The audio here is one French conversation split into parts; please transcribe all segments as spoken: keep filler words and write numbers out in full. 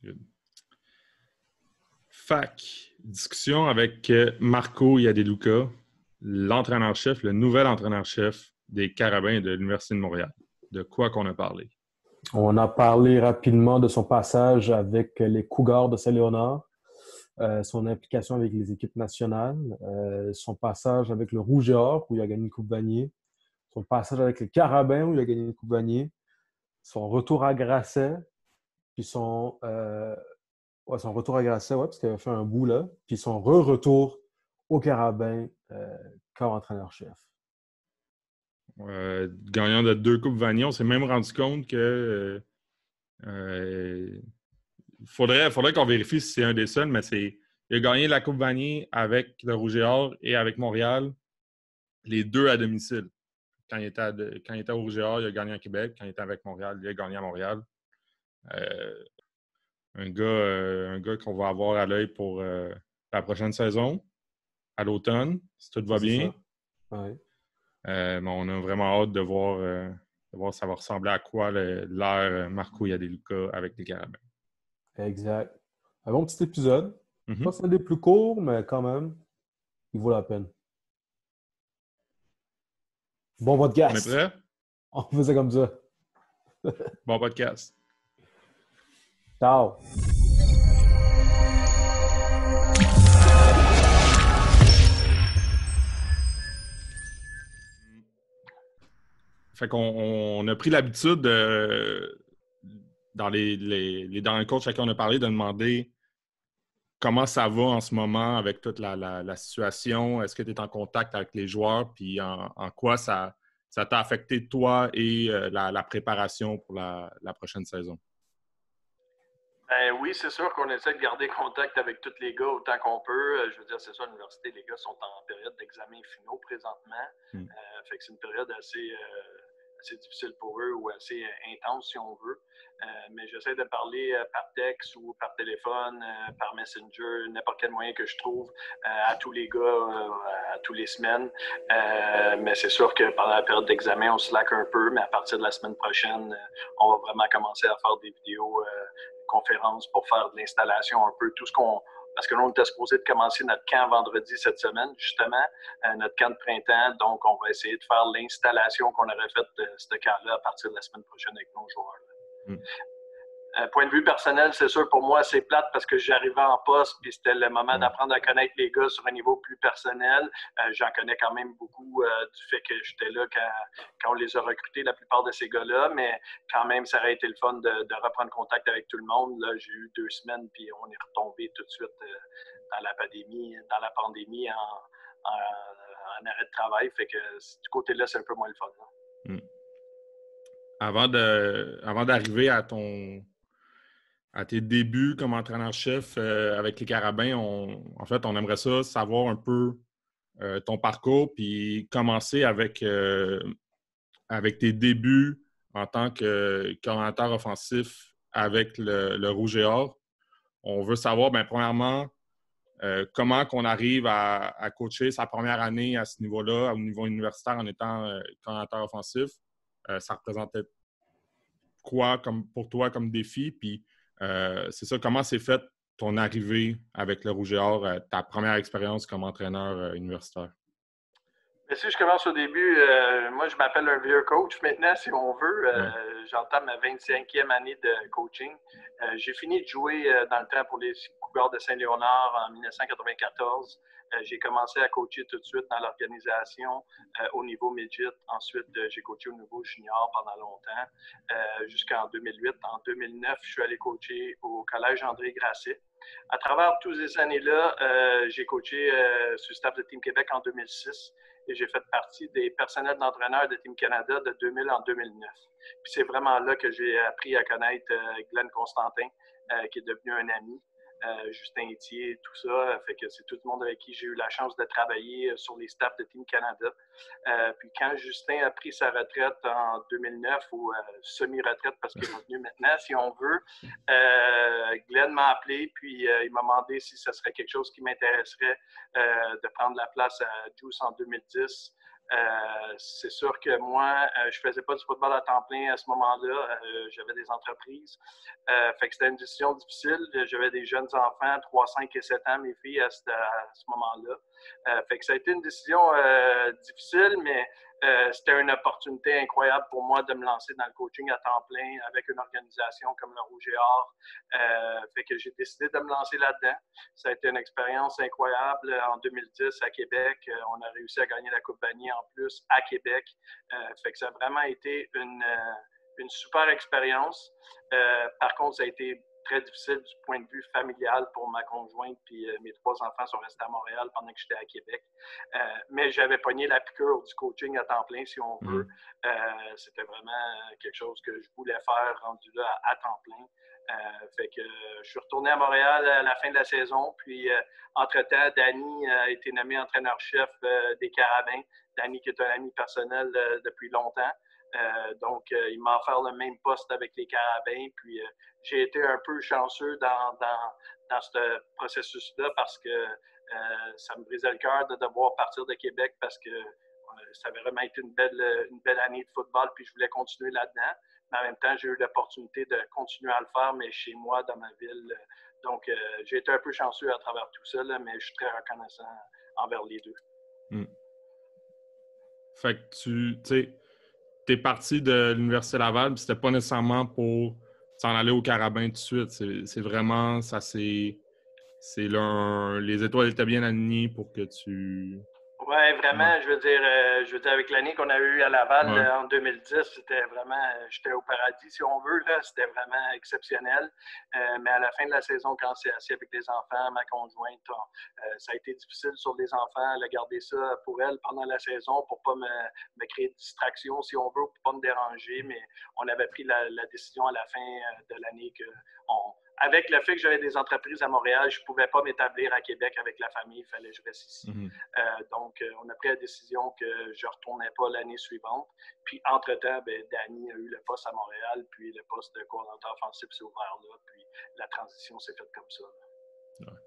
Good. Fac, discussion avec Marco Iadaluca, l'entraîneur-chef, le nouvel entraîneur-chef des Carabins de l'Université de Montréal. De quoi qu'on a parlé? On a parlé rapidement de son passage avec les Cougars de Saint-Léonard, euh, son implication avec les équipes nationales, euh, son passage avec le Rouge et Or, où il a gagné une Coupe Vanier, son passage avec les Carabins, où il a gagné une Coupe Vanier, son retour à Grasset, puis son, euh, ouais, son retour à Grasset, ouais, parce qu'il avait fait un bout là, puis son re-retour aux Carabins euh, comme entraîneur-chef. Euh, gagnant de deux Coupes Vanier, on s'est même rendu compte que euh, euh, faudrait, faudrait qu'on vérifie si c'est un des seuls, mais c'est il a gagné la Coupe Vanier avec le Rouge et Or et avec Montréal, les deux à domicile. Quand il était, à, quand il était au Rouge et Or, il a gagné à Québec. Quand il était avec Montréal, il a gagné à Montréal. Euh, un gars, euh, un gars qu'on va avoir à l'œil pour euh, la prochaine saison, à l'automne, si tout va C'est bien. ça. Ouais. Euh, mais on a vraiment hâte de voir, euh, de voir ça va ressembler à quoi le, l'ère Marco Iadaluca avec les Carabins. Exact. Un bon petit épisode. Mm-hmm. Pas c'est des plus courts, mais quand même, il vaut la peine. Bon podcast. On est prêt? On faisait comme ça. Bon podcast. Ciao. Fait qu'on on a pris l'habitude de, dans les, les, les derniers coachs à qui on a parlé, de demander comment ça va en ce moment avec toute la, la, la situation. Est-ce que tu es en contact avec les joueurs? Puis en, en quoi ça, ça t'a affecté toi et euh, la, la préparation pour la, la prochaine saison? Ben oui, c'est sûr qu'on essaie de garder contact avec tous les gars autant qu'on peut. Je veux dire, c'est ça, à l'université, les gars sont en période d'examen finaux présentement. Mm. Euh, fait que c'est une période assez, euh, assez difficile pour eux ou assez euh, intense, si on veut. Euh, mais j'essaie de parler euh, par texte ou par téléphone, euh, par Messenger, n'importe quel moyen que je trouve euh, à tous les gars, euh, à tous les semaines. Euh, mais c'est sûr que pendant la période d'examen, on slack un peu, mais à partir de la semaine prochaine, euh, on va vraiment commencer à faire des vidéos euh, conférence pour faire de l'installation un peu, tout ce qu'on... Parce que nous, on était supposé de commencer notre camp vendredi cette semaine, justement, euh, notre camp de printemps. Donc, on va essayer de faire l'installation qu'on aurait faite de ce camp-là à partir de la semaine prochaine avec nos joueurs. Mm. Euh, point de vue personnel, c'est sûr, pour moi, c'est plate parce que j'arrivais en poste puis c'était le moment mm. d'apprendre à connaître les gars sur un niveau plus personnel. Euh, j'en connais quand même beaucoup euh, du fait que j'étais là quand, quand on les a recrutés, la plupart de ces gars-là, mais quand même, ça aurait été le fun de, de reprendre contact avec tout le monde. Là, j'ai eu deux semaines puis on est retombé tout de suite euh, dans la pandémie, dans la pandémie en, en, en arrêt de travail. Fait que du côté-là, c'est un peu moins le fun. Mm. Avant de, avant d'arriver à ton à tes débuts comme entraîneur-chef euh, avec les Carabins, on, en fait, on aimerait ça savoir un peu euh, ton parcours, puis commencer avec, euh, avec tes débuts en tant que coordonnateur offensif avec le, le Rouge et Or. On veut savoir, bien, premièrement, euh, comment qu'on arrive à, à coacher sa première année à ce niveau-là, au niveau universitaire, en étant euh, coordonnateur offensif. Euh, ça représentait quoi comme, pour toi comme défi? Puis Euh, c'est ça, comment s'est faite ton arrivée avec le Rouge et Or, euh, ta première expérience comme entraîneur euh, universitaire? Mais si je commence au début, euh, moi je m'appelle un vieux coach maintenant, si on veut. Euh, ouais. J'entame ma vingt-cinquième année de coaching. Euh, j'ai fini de jouer euh, dans le temps pour les Cougars de Saint-Léonard en dix-neuf cent quatre-vingt-quatorze. Euh, j'ai commencé à coacher tout de suite dans l'organisation euh, au niveau midget. Ensuite, euh, j'ai coaché au niveau junior pendant longtemps, euh, jusqu'en deux mille huit. En deux mille neuf, je suis allé coacher au collège André Grasset. À travers toutes ces années-là, euh, j'ai coaché euh, sur le staff de Team Québec en deux mille six. Et j'ai fait partie des personnels d'entraîneurs de Team Canada de deux mille en deux mille neuf. Puis c'est vraiment là que j'ai appris à connaître euh, Glenn Constantin, euh, qui est devenu un ami, euh, Justin Etier, tout ça. Fait que c'est tout le monde avec qui j'ai eu la chance de travailler sur les staffs de Team Canada. Euh, puis quand Justin a pris sa retraite en deux mille neuf, ou euh, semi-retraite parce qu'il est revenu maintenant, si on veut, euh, Glenn m'a appelé, puis euh, il m'a demandé si ce serait quelque chose qui m'intéresserait euh, de prendre la place à Juice en deux mille dix Euh, c'est sûr que moi, euh, je faisais pas du football à temps plein à ce moment-là. Euh, j'avais des entreprises. Euh, fait que c'était une décision difficile. J'avais des jeunes enfants, trois, cinq et sept ans, mes filles, à ce, à ce moment-là. Euh, fait que ça a été une décision euh, difficile, mais euh, c'était une opportunité incroyable pour moi de me lancer dans le coaching à temps plein avec une organisation comme le Rouge et Or. Euh, fait que j'ai décidé de me lancer là-dedans. Ça a été une expérience incroyable. En deux mille dix, à Québec, on a réussi à gagner la Coupe Vanier en plus à Québec. Euh, fait que ça a vraiment été une, une super expérience. Euh, par contre, ça a été très difficile du point de vue familial pour ma conjointe, puis euh, mes trois enfants sont restés à Montréal pendant que j'étais à Québec. Euh, mais j'avais pogné la piqûre du coaching à temps plein, si on veut. Mm. Euh, c'était vraiment quelque chose que je voulais faire rendu là à, à temps plein. Euh, fait que euh, je suis retourné à Montréal à la fin de la saison, puis euh, entre-temps, Danny a été nommé entraîneur-chef euh, des Carabins. Danny qui est un ami personnel euh, depuis longtemps. Euh, donc, euh, il m'a offert le même poste avec les Carabins. Puis, euh, j'ai été un peu chanceux dans, dans, dans ce processus-là parce que euh, ça me brisait le cœur de devoir partir de Québec parce que euh, ça avait vraiment été une belle, une belle année de football. Puis, je voulais continuer là-dedans. Mais en même temps, j'ai eu l'opportunité de continuer à le faire, mais chez moi, dans ma ville. Donc, euh, j'ai été un peu chanceux à travers tout ça, là, mais je suis très reconnaissant envers les deux. Mm. Fait que tu, tu sais, t'es parti de l'Université Laval, puis c'était pas nécessairement pour s'en aller au Carabin tout de suite. C'est, c'est vraiment, ça c'est, c'est là, les étoiles étaient bien alignées pour que tu... Oui, vraiment, ouais. je veux dire, euh, je veux dire, avec l'année qu'on a eue à Laval ouais. là, en deux mille dix, c'était vraiment, euh, j'étais au paradis, si on veut, là, c'était vraiment exceptionnel. Euh, mais à la fin de la saison, quand c'est assis avec les enfants, ma conjointe, on, euh, ça a été difficile sur les enfants, de garder ça pour elle pendant la saison pour pas me, me créer de distraction, si on veut, pour pas me déranger. Mais on avait pris la, la décision à la fin de l'année que on, avec le fait que j'avais des entreprises à Montréal, je ne pouvais pas m'établir à Québec avec la famille, il fallait que je reste ici. Mm-hmm. Euh, donc, euh, on a pris la décision que je ne retournais pas l'année suivante. Puis, entre-temps, ben, Danny a eu le poste à Montréal, puis le poste de coordonnateur offensif s'est ouvert là, puis la transition s'est faite comme ça. Ouais.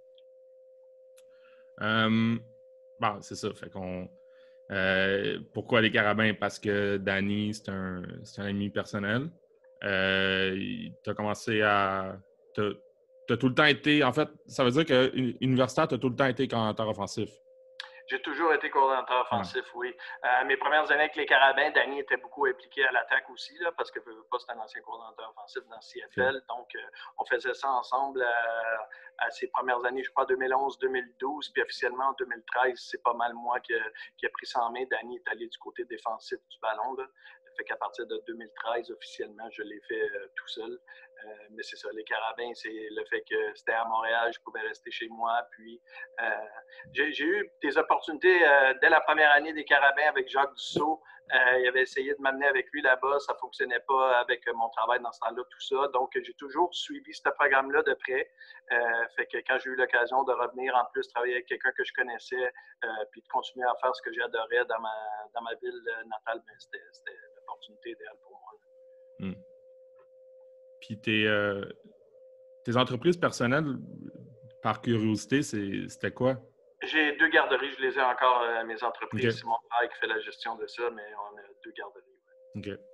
Euh, bon, c'est ça. Fait qu'on, euh, pourquoi les Carabins? Parce que Danny, c'est un, c'est un ami personnel. Euh, tu as commencé à... Tu as tout le temps été... En fait, ça veut dire que universitaire, tu as tout le temps été coordonnateur offensif. J'ai toujours été coordonnateur offensif, ouais. oui. Euh, mes premières années avec les Carabins, Danny était beaucoup impliqué à l'attaque aussi, là, parce que pas c'était un ancien coordonnateur offensif dans C F L. Okay. Donc, euh, on faisait ça ensemble à, à ses premières années, je crois, deux mille onze deux mille douze. Puis officiellement, en deux mille treize, c'est pas mal moi qui, qui a pris ça en main. Danny est allé du côté défensif du ballon, là. Fait qu'à partir de deux mille treize, officiellement, je l'ai fait euh, tout seul. Euh, mais c'est ça, les Carabins, c'est le fait que c'était à Montréal, je pouvais rester chez moi. Puis, euh, j'ai, j'ai eu des opportunités euh, dès la première année des Carabins avec Jacques Dussault. Euh, il avait essayé de m'amener avec lui là-bas. Ça ne fonctionnait pas avec mon travail dans ce temps-là, tout ça. Donc, j'ai toujours suivi ce programme-là de près. Euh, fait que quand j'ai eu l'occasion de revenir, en plus, travailler avec quelqu'un que je connaissais, euh, puis de continuer à faire ce que j'adorais dans ma, dans ma ville natale, ben, c'était, c'était l'opportunité idéale pour moi. Mm. Puis tes, euh, tes entreprises personnelles, par curiosité, c'est, c'était quoi? J'ai deux garderies, je les ai encore à mes entreprises. Okay. C'est mon père qui fait la gestion de ça, mais on a deux garderies. Ouais. OK.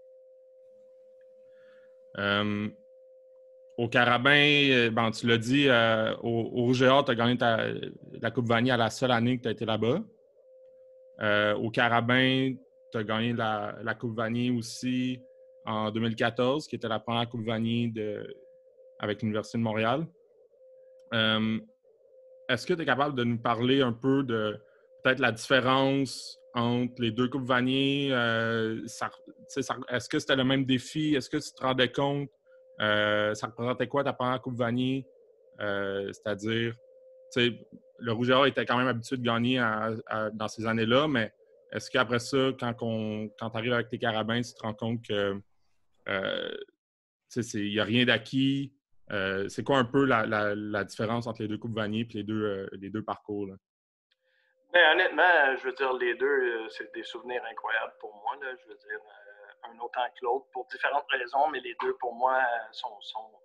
Euh, au Carabin, ben, tu l'as dit, euh, au, au Rouge et Or, tu as gagné ta, la Coupe Vanier à la seule année que tu as été là-bas. Euh, au Carabin, tu as gagné la, la Coupe Vanier aussi en deux mille quatorze, qui était la première Coupe Vanier de, avec l'Université de Montréal. Euh, est-ce que tu es capable de nous parler un peu de peut-être la différence entre les deux Coupes Vanier? Euh, ça, ça, est-ce que c'était le même défi? Est-ce que tu te rendais compte? Euh, ça représentait quoi ta première Coupe Vanier? Euh, c'est-à-dire, le Rouge et Or était quand même habitué de gagner à, à, dans ces années-là, mais est-ce qu'après ça, quand, quand tu arrives avec tes Carabins, tu te rends compte que euh, il n'y a rien d'acquis? Euh, c'est quoi un peu la, la, la différence entre les deux Coupes Vanier et les deux, euh, les deux parcours? Là? Bien, honnêtement, je veux dire, les deux, c'est des souvenirs incroyables pour moi. Là. Je veux dire, un autant que l'autre pour différentes raisons, mais les deux, pour moi, sont, sont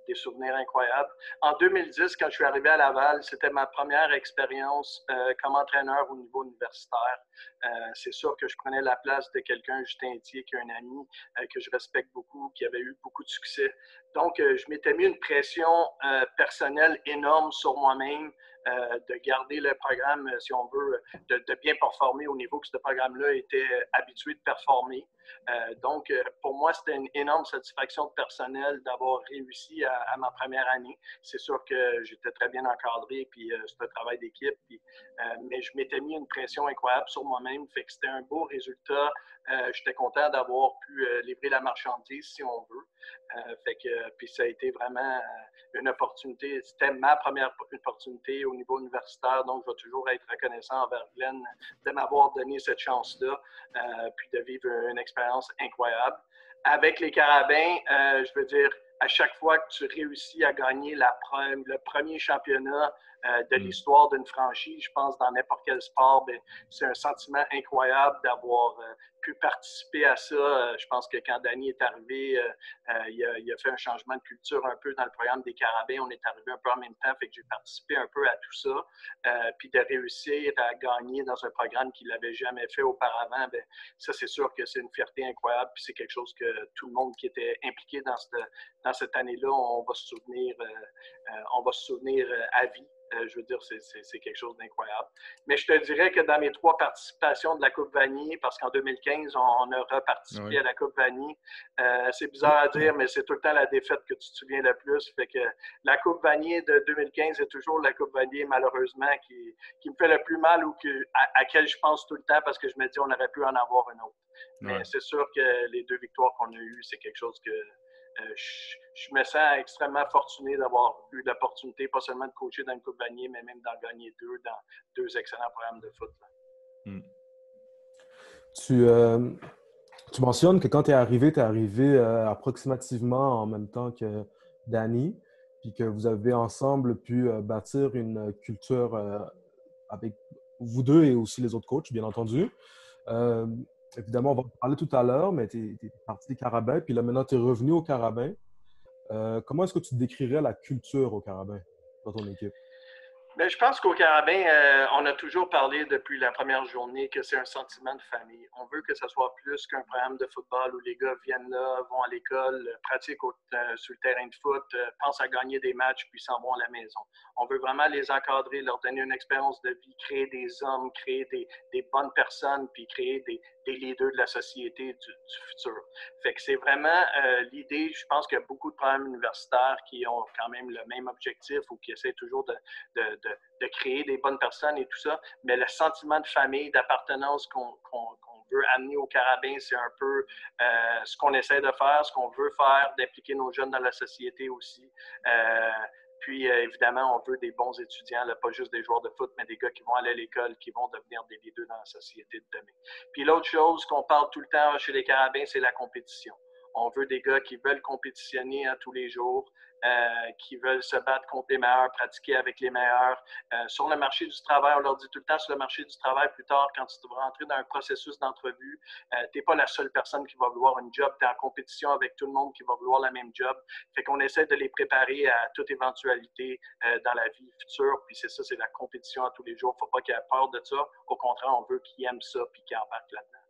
des souvenirs incroyables. En deux mille dix, quand je suis arrivé à Laval, c'était ma première expérience euh, comme entraîneur au niveau universitaire. Euh, c'est sûr que je prenais la place de quelqu'un, Justin Thier, qui est un ami euh, que je respecte beaucoup, qui avait eu beaucoup de succès. Donc, euh, je m'étais mis une pression euh, personnelle énorme sur moi-même, euh, de garder le programme, si on veut, de, de bien performer au niveau que ce programme-là était habitué de performer. Euh, donc, pour moi, c'était une énorme satisfaction personnelle d'avoir réussi à, à ma première année. C'est sûr que j'étais très bien encadré, puis euh, c'était un travail d'équipe, puis, euh, mais je m'étais mis une pression incroyable sur moi-même, fait que c'était un beau résultat. Euh, j'étais content d'avoir pu euh, livrer la marchandise, si on veut. Euh, fait que, puis ça a été vraiment une opportunité. C'était ma première opportunité au niveau universitaire, donc je vais toujours être reconnaissant envers Glenn de m'avoir donné cette chance-là, euh, puis de vivre une expérience incroyable. Avec les Carabins, euh, je veux dire, à chaque fois que tu réussis à gagner la pre- le premier championnat euh, de l'histoire d'une franchise, je pense dans n'importe quel sport, bien, c'est un sentiment incroyable d'avoir euh, pu participer à ça. Euh, je pense que quand Danny est arrivé, euh, euh, il, a, il a fait un changement de culture un peu dans le programme des Carabins. On est arrivé un peu en même temps, fait que j'ai participé un peu à tout ça. Euh, puis de réussir à gagner dans un programme qu'il n'avait jamais fait auparavant, bien, ça, c'est sûr que c'est une fierté incroyable. Puis c'est quelque chose que tout le monde qui était impliqué dans cette, dans cette année-là, on va se souvenir, euh, euh, on va se souvenir euh, à vie. Euh, je veux dire, c'est, c'est, c'est quelque chose d'incroyable. Mais je te dirais que dans mes trois participations de la Coupe Vanier, parce qu'en deux mille quinze, on, on a reparticipé oui. à la Coupe Vanier, euh, c'est bizarre à dire, mais c'est tout le temps la défaite que tu te souviens le plus. Fait que la Coupe Vanier de deux mille quinze est toujours la Coupe Vanier, malheureusement, qui, qui me fait le plus mal ou que, à, à laquelle je pense tout le temps parce que je me dis on aurait pu en avoir une autre. Mais ouais. c'est sûr que les deux victoires qu'on a eues, c'est quelque chose que Euh, je, je me sens extrêmement fortuné d'avoir eu l'opportunité, pas seulement de coacher dans une Coupe Vanier, mais même d'en gagner deux dans deux excellents programmes de foot. Mm. Tu, euh, tu mentionnes que quand tu es arrivé, tu es arrivé euh, approximativement en même temps que Danny, puis que vous avez ensemble pu euh, bâtir une culture euh, avec vous deux et aussi les autres coachs, bien entendu. Euh, évidemment, on va en parler tout à l'heure, mais tu es parti des Carabins, puis là, maintenant, tu es revenu aux Carabins. Euh, comment est-ce que tu décrirais la culture aux Carabins dans ton équipe? Bien, je pense qu'au Carabin, euh, on a toujours parlé depuis la première journée que c'est un sentiment de famille. On veut que ce soit plus qu'un programme de football où les gars viennent là, vont à l'école, pratiquent au, euh, sur le terrain de foot, euh, pensent à gagner des matchs puis s'en vont à la maison. On veut vraiment les encadrer, leur donner une expérience de vie, créer des hommes, créer des, des bonnes personnes puis créer des, des leaders de la société du, du futur. Fait que c'est vraiment euh, l'idée. Je pense qu'il y a beaucoup de programmes universitaires qui ont quand même le même objectif ou qui essaient toujours de, de, de De, de créer des bonnes personnes et tout ça, mais le sentiment de famille, d'appartenance qu'on qu'on, qu'on veut amener au Carabin, c'est un peu euh, ce qu'on essaie de faire, ce qu'on veut faire, d'impliquer nos jeunes dans la société aussi. Euh, puis, euh, évidemment, on veut des bons étudiants, là, pas juste des joueurs de foot, mais des gars qui vont aller à l'école, qui vont devenir des leaders dans la société de demain. Puis l'autre chose qu'on parle tout le temps chez les Carabins, c'est la compétition. On veut des gars qui veulent compétitionner à tous les jours, euh, qui veulent se battre contre les meilleurs, pratiquer avec les meilleurs. Euh, sur le marché du travail, on leur dit tout le temps, sur le marché du travail, plus tard, quand tu vas rentrer dans un processus d'entrevue, euh, tu n'es pas la seule personne qui va vouloir une job, tu es en compétition avec tout le monde qui va vouloir la même job. Fait qu'on essaie de les préparer à toute éventualité euh, dans la vie future, puis c'est ça, c'est la compétition à tous les jours. Il ne faut pas qu'ils aient peur de ça. Au contraire, on veut qu'ils aiment ça puis qu'ils embarquent là-dedans.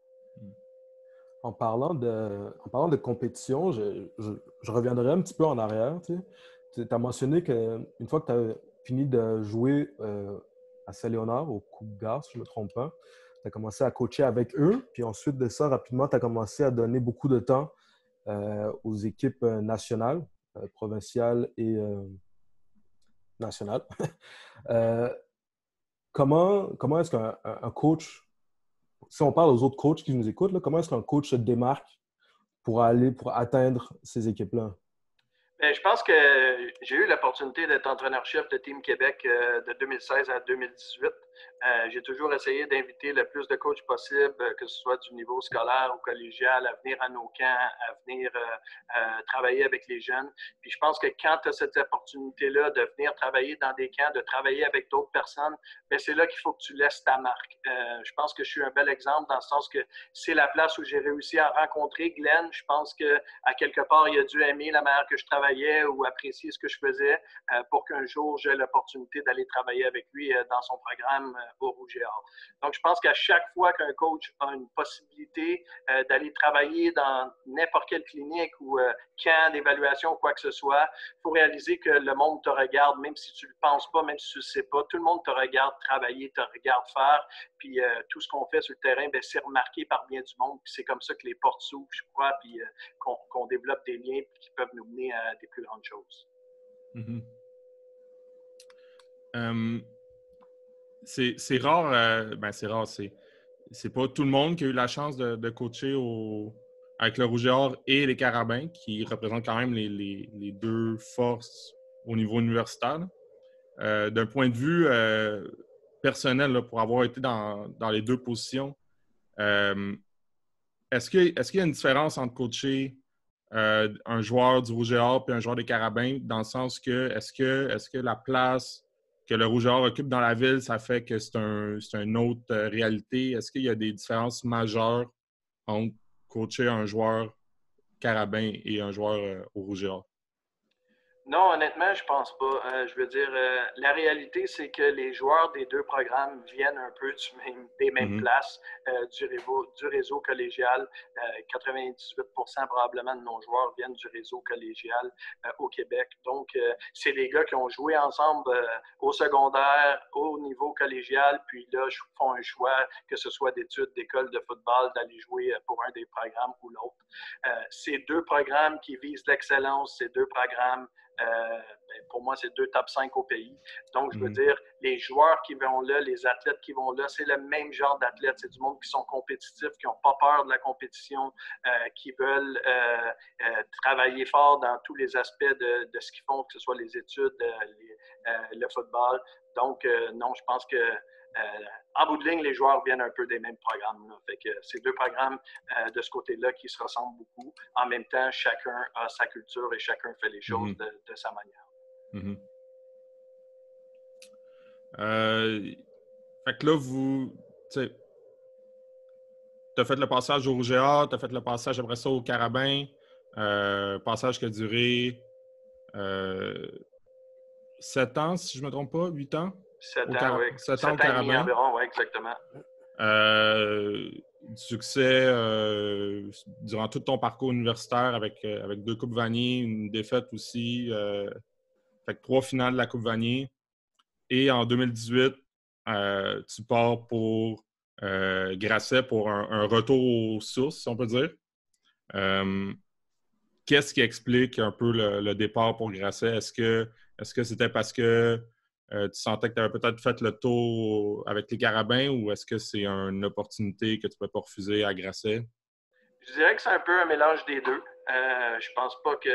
En parlant de, en parlant de compétition, je, je, je reviendrai un petit peu en arrière. Tu as mentionné qu'une fois que tu as fini de jouer euh, à Saint-Léonard, au Coupe-Gare, si je ne me trompe pas, tu as commencé à coacher avec eux. Puis ensuite de ça, rapidement, tu as commencé à donner beaucoup de temps euh, aux équipes nationales, euh, provinciales et euh, nationales. euh, comment comment est-ce qu'un un coach... Si on parle aux autres coachs qui nous écoutent, là, comment est-ce qu'un coach se démarque pour aller, pour atteindre ces équipes-là? Bien, je pense que j'ai eu l'opportunité d'être entraîneur-chef de Team Québec euh, de deux mille seize à deux mille dix-huit. Euh, j'ai toujours essayé d'inviter le plus de coachs possible, que ce soit du niveau scolaire ou collégial, à venir à nos camps, à venir euh, euh, travailler avec les jeunes. Puis je pense que quand tu as cette opportunité-là de venir travailler dans des camps, de travailler avec d'autres personnes, bien, c'est là qu'il faut que tu laisses ta marque. Euh, je pense que je suis un bel exemple dans le sens que c'est la place où j'ai réussi à rencontrer Glenn. Je pense qu'à quelque part, il a dû aimer la manière que je travaillais ou apprécier ce que je faisais euh, pour qu'un jour, j'ai l'opportunité d'aller travailler avec lui euh, dans son programme euh, au Rouge et Or. Donc, je pense qu'à chaque fois qu'un coach a une possibilité euh, d'aller travailler dans n'importe quelle clinique ou euh, camp d'évaluation ou quoi que ce soit, il faut réaliser que le monde te regarde, même si tu ne le penses pas, même si tu ne le sais pas. Tout le monde te regarde travailler, te regarde faire. Puis euh, tout ce qu'on fait sur le terrain, bien, c'est remarqué par bien du monde. Puis c'est comme ça que les portes s'ouvrent, je crois, puis euh, qu'on, qu'on développe des liens qui peuvent nous mener à des plus grandes choses. Mm-hmm. Um, c'est, c'est rare, euh, ben c'est rare, c'est, c'est pas tout le monde qui a eu la chance de, de coacher au, avec le Rouge et Or et les Carabins, qui représentent quand même les, les, les deux forces au niveau universitaire. Euh, d'un point de vue euh, personnel, là, pour avoir été dans, dans les deux positions, euh, est-ce, que, est-ce qu'il y a une différence entre coacher euh, un joueur du Rouge et Or et un joueur des Carabins, dans le sens que est-ce que, est-ce que la place que le Rouge et Or occupe dans la ville, ça fait que c'est, un, c'est une autre euh, réalité? Est-ce qu'il y a des différences majeures entre coacher un joueur Carabin et un joueur euh, au Rouge et Or? Non, honnêtement, je pense pas. Euh, je veux dire, euh, la réalité, c'est que les joueurs des deux programmes viennent un peu du même, des mêmes mm-hmm. places euh, du, réseau, du réseau collégial. Euh, quatre-vingt-dix-huit pour cent probablement de nos joueurs viennent du réseau collégial euh, au Québec. Donc, euh, c'est des gars qui ont joué ensemble euh, au secondaire, au niveau collégial, puis là, font un choix, que ce soit d'études, d'école de football, d'aller jouer pour un des programmes ou l'autre. Euh, c'est deux programmes qui visent l'excellence, c'est deux programmes Euh, pour moi, c'est deux top cinq au pays. Donc, je veux mm-hmm. dire, les joueurs qui vont là, les athlètes qui vont là, c'est le même genre d'athlètes. C'est du monde qui sont compétitifs, qui n'ont pas peur de la compétition, euh, qui veulent euh, euh, travailler fort dans tous les aspects de, de ce qu'ils font, que ce soit les études, euh, les, euh, le football. Donc, euh, non, je pense que Euh, en bout de ligne, les joueurs viennent un peu des mêmes programmes. Là. Fait que c'est deux programmes euh, de ce côté-là qui se ressemblent beaucoup. En même temps, chacun a sa culture et chacun fait les choses mm-hmm. de, de sa manière. Mm-hmm. Euh, fait que là, vous... Tu as fait le passage au Rouge et Or, tu as fait le passage après ça au Carabin. Euh, passage qui a duré euh, sept ans, si je ne me trompe pas, huit ans? Sept ans, oui. Sept ans au Carabin. Environ, oui, exactement. Euh, du succès euh, durant tout ton parcours universitaire avec, euh, avec deux Coupes Vanier, une défaite aussi. Euh, fait que trois finales de la Coupe Vanier. Et en deux mille dix-huit, euh, tu pars pour euh, Grasset pour un, un retour aux sources, si on peut dire. Euh, qu'est-ce qui explique un peu le, le départ pour Grasset? Est-ce que, est-ce que c'était parce que Euh, tu sentais que tu avais peut-être fait le tour avec les Carabins ou est-ce que c'est une opportunité que tu ne peux pas refuser à Grasset? Je dirais que c'est un peu un mélange des deux. Euh, je pense pas que...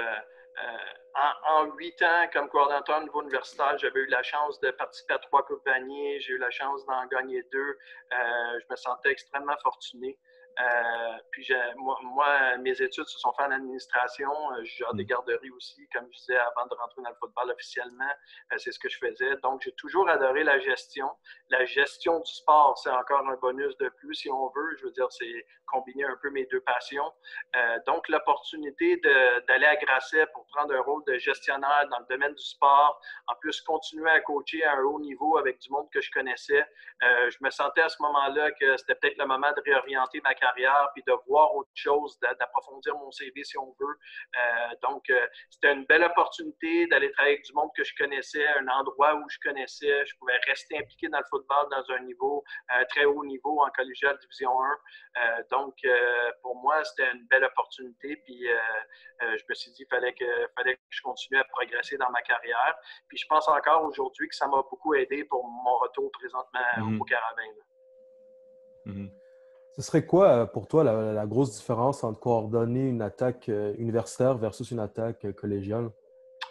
Euh, en huit ans, comme coordonnateur au niveau universitaire, j'avais eu la chance de participer à trois Coupes Vanier. J'ai eu la chance d'en gagner deux. Euh, je me sentais extrêmement fortuné. Euh, puis moi, moi, mes études se sont faites en administration. Je gère des garderies aussi, comme je disais avant de rentrer dans le football officiellement. Euh, c'est ce que je faisais. Donc, j'ai toujours adoré la gestion. La gestion du sport, c'est encore un bonus de plus, si on veut. Je veux dire, c'est combiner un peu mes deux passions. Euh, donc, l'opportunité de, d'aller à Grasset pour prendre un rôle de gestionnaire dans le domaine du sport, en plus continuer à coacher à un haut niveau avec du monde que je connaissais, euh, je me sentais à ce moment-là que c'était peut-être le moment de réorienter ma carrière puis de voir autre chose, d'approfondir mon C V si on veut. Euh, donc, euh, c'était une belle opportunité d'aller travailler avec du monde que je connaissais, un endroit où je connaissais. Je pouvais rester impliqué dans le football dans un niveau, euh, très haut niveau en collégial division un. Euh, donc, euh, pour moi, c'était une belle opportunité. Puis, euh, euh, je me suis dit qu'il fallait que, fallait que je continue à progresser dans ma carrière. Puis, je pense encore aujourd'hui que ça m'a beaucoup aidé pour mon retour présentement mm-hmm. au Carabin. Mm-hmm. Ce serait quoi pour toi la, la grosse différence entre coordonner une attaque universitaire versus une attaque collégiale?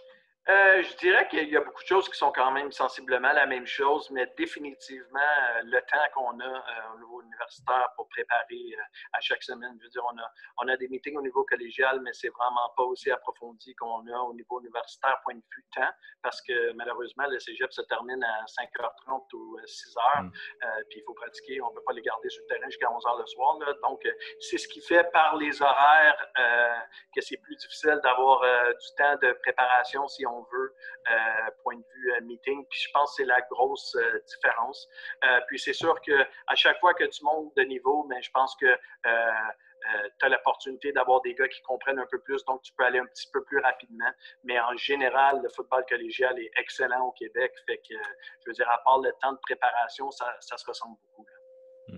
Euh, je dirais qu'il y a beaucoup de choses qui sont quand même sensiblement la même chose, mais définitivement, euh, le temps qu'on a euh, au niveau universitaire pour préparer euh, à chaque semaine, je veux dire, on a, on a des meetings au niveau collégial, mais c'est vraiment pas aussi approfondi qu'on a au niveau universitaire, point de vue temps, parce que malheureusement, le cégep se termine à cinq heures trente ou six heures, Mm. euh, puis il faut pratiquer, on ne peut pas les garder sur le terrain jusqu'à onze heures le soir. Là. Donc, euh, c'est ce qui fait par les horaires euh, que c'est plus difficile d'avoir euh, du temps de préparation si on veut, euh, point de vue euh, meeting. Puis je pense que c'est la grosse euh, différence. Euh, puis c'est sûr qu'à chaque fois que tu montes de niveau, mais je pense que euh, euh, tu as l'opportunité d'avoir des gars qui comprennent un peu plus, donc tu peux aller un petit peu plus rapidement. Mais en général, le football collégial est excellent au Québec. Fait que, je veux dire, à part le temps de préparation, ça, ça se ressemble beaucoup. Là.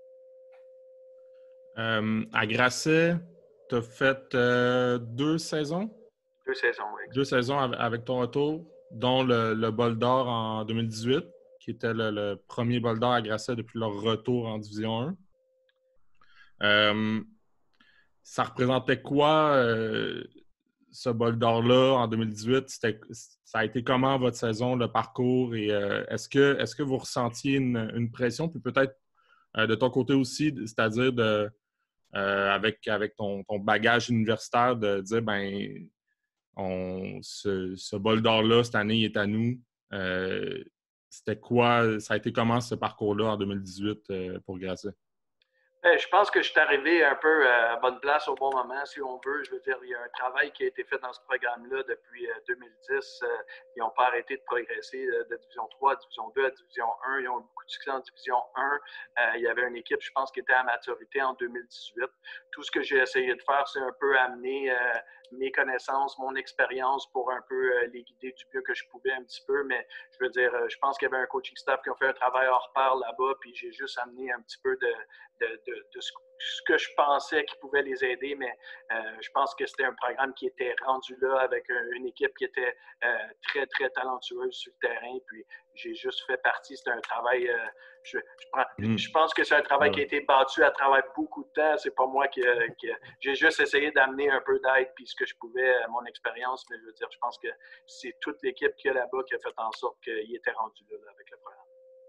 Euh, à Grasset, tu as fait euh, deux saisons? Deux saisons, oui. Deux saisons avec, avec ton retour, dont le, le bol d'or en deux mille dix-huit, qui était le, le premier bol d'or à Grasset depuis leur retour en Division un. Euh, ça représentait quoi, euh, ce bol d'or-là en deux mille dix-huit? C'était, ça a été comment votre saison, le parcours? Et euh, est-ce que, est-ce que vous ressentiez une, une pression? Puis peut-être euh, de ton côté aussi, c'est-à-dire de, euh, avec, avec ton, ton bagage universitaire, de dire, ben on, ce, ce bol d'or-là, cette année, il est à nous. Euh, c'était quoi, ça a été comment ce parcours-là en deux mille dix-huit euh, pour Grasset? Je pense que je suis arrivé un peu à bonne place au bon moment, si on veut. Je veux dire, il y a un travail qui a été fait dans ce programme-là depuis deux mille dix. Ils n'ont pas arrêté de progresser de Division trois à Division deux à Division un. Ils ont eu beaucoup de succès en Division un. Il y avait une équipe, je pense, qui était à maturité en deux mille dix-huit. Tout ce que j'ai essayé de faire, c'est un peu amener mes connaissances, mon expérience pour un peu les guider du mieux que je pouvais un petit peu. Mais je veux dire, je pense qu'il y avait un coaching staff qui a fait un travail hors pair là-bas, puis j'ai juste amené un petit peu de, de, de, de ce, ce que je pensais qui pouvait les aider, mais euh, je pense que c'était un programme qui était rendu là avec un, une équipe qui était euh, très, très talentueuse sur le terrain. Puis j'ai juste fait partie, c'était un travail, euh, je, je, prends, mm. je pense que c'est un travail ouais. qui a été battu à travers beaucoup de temps. C'est pas moi qui, qui j'ai juste essayé d'amener un peu d'aide puis ce que je pouvais à mon expérience, mais je veux dire, je pense que c'est toute l'équipe qui est là-bas qui a fait en sorte qu'il était rendu là, là avec le programme.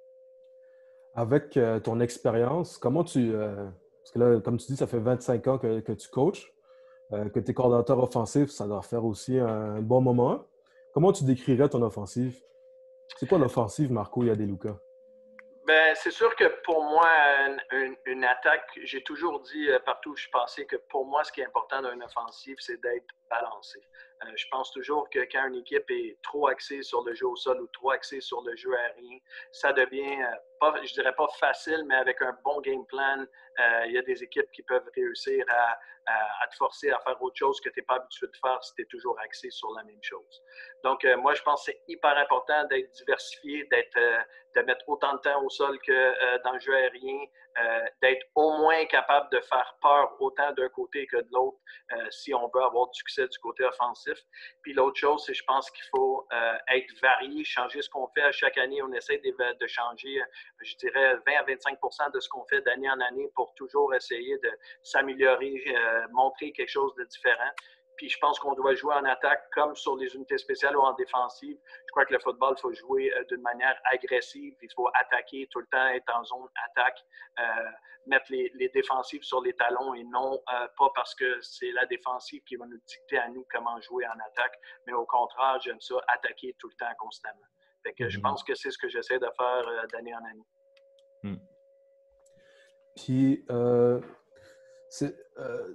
Avec euh, ton expérience, comment tu... Euh, parce que là, comme tu dis, ça fait vingt-cinq ans que, que tu coaches, euh, que tu es coordonnateur offensif, ça doit faire aussi un bon moment. Comment tu décrirais ton offensive? C'est quoi l'offensive, Marco Yadeluka? Ben, c'est sûr que pour moi, une, une, une attaque, j'ai toujours dit euh, partout où je suis passé que pour moi, ce qui est important dans une offensive, c'est d'être balancé. Euh, je pense toujours que quand une équipe est trop axée sur le jeu au sol ou trop axée sur le jeu aérien, ça devient, euh, pas, je dirais pas facile, mais avec un bon game plan, euh, il y a des équipes qui peuvent réussir à, à, à te forcer à faire autre chose que tu n'es pas habitué de faire si tu es toujours axé sur la même chose. Donc, euh, moi, je pense que c'est hyper important d'être diversifié, d'être, euh, de mettre autant de temps au sol que euh, dans le jeu aérien, euh, d'être au moins capable de faire peur autant d'un côté que de l'autre euh, si on veut avoir du succès du côté offensif. Puis l'autre chose, c'est je pense qu'il faut euh, être varié, changer ce qu'on fait à chaque année. On essaie de, de changer, je dirais, vingt à vingt-cinq pour cent de ce qu'on fait d'année en année pour toujours essayer de s'améliorer, euh, montrer quelque chose de différent. Puis je pense qu'on doit jouer en attaque comme sur les unités spéciales ou en défensive. Je crois que le football, il faut jouer euh, d'une manière agressive. Il faut attaquer tout le temps, être en zone attaque, euh, mettre les, les défensives sur les talons et non euh, pas parce que c'est la défensive qui va nous dicter à nous comment jouer en attaque, mais au contraire, j'aime ça, attaquer tout le temps, constamment. Fait que mm-hmm. je pense que c'est ce que j'essaie de faire euh, d'année en année. Mm. Puis, euh, c'est... Euh...